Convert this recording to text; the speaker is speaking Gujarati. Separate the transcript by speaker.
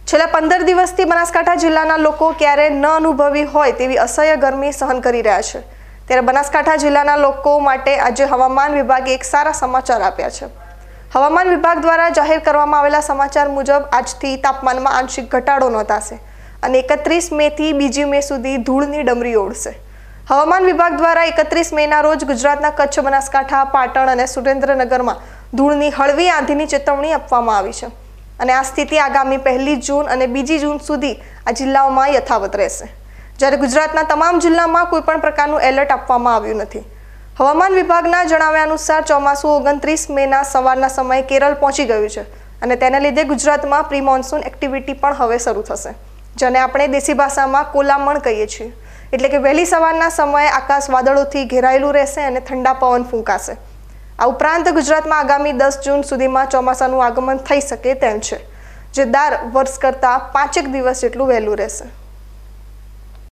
Speaker 1: છેલ્લા 15 દિવસથી બનાસકાંઠા જિલ્લાના લોકો ક્યારે ન અનુભવી હોય તેવી અસહ્ય ગરમી સહન કરી રહ્યા છે। ત્યારે બનાસકાંઠા જિલ્લાના લોકો માટે આજે હવામાન વિભાગે એક સારા સમાચાર આપ્યા છે। હવામાન વિભાગ દ્વારા જાહેર કરવામાં આવેલા સમાચાર મુજબ આજથી તાપમાનમાં આંશિક ઘટાડો નોંધાશે અને 31 મે થી 2 મે સુધી ધૂળની ડમરી ઓળશે। હવામાન વિભાગ દ્વારા 31 મેના રોજ ગુજરાતના કચ્છ, બનાસકાંઠા, પાટણ અને સુરેન્દ્રનગરમાં ધૂળની હળવી આંધીની ચેતવણી આપવામાં આવી છે અને આ સ્થિતિ આગામી 1 જૂન અને 2 જૂન સુધી આ જિલ્લાઓમાં યથાવત રહેશે। જ્યારે ગુજરાતના તમામ જિલ્લામાં કોઈ પણ પ્રકારનું એલર્ટ આપવામાં આવ્યું નથી। હવામાન વિભાગના જણાવ્યા અનુસાર ચોમાસું 29 મેના સવારના સમયે કેરળ પહોંચી ગયું છે અને તેના લીધે ગુજરાતમાં પ્રી મોન્સૂન એક્ટિવિટી પણ હવે શરૂ થશે, જેને આપણે દેશી ભાષામાં કોલામણ કહીએ છીએ। એટલે કે વહેલી સવારના સમયે આકાશ વાદળોથી ઘેરાયેલું રહેશે અને ઠંડા પવન ફૂંકાશે। આ ઉપરાંત ગુજરાતમાં આગામી 10 જૂન સુધીમાં ચોમાસાનું આગમન થઈ શકે તેમ છે, જે દર વર્ષ કરતાં 5 દિવસ જેટલું વહેલું રહેશે।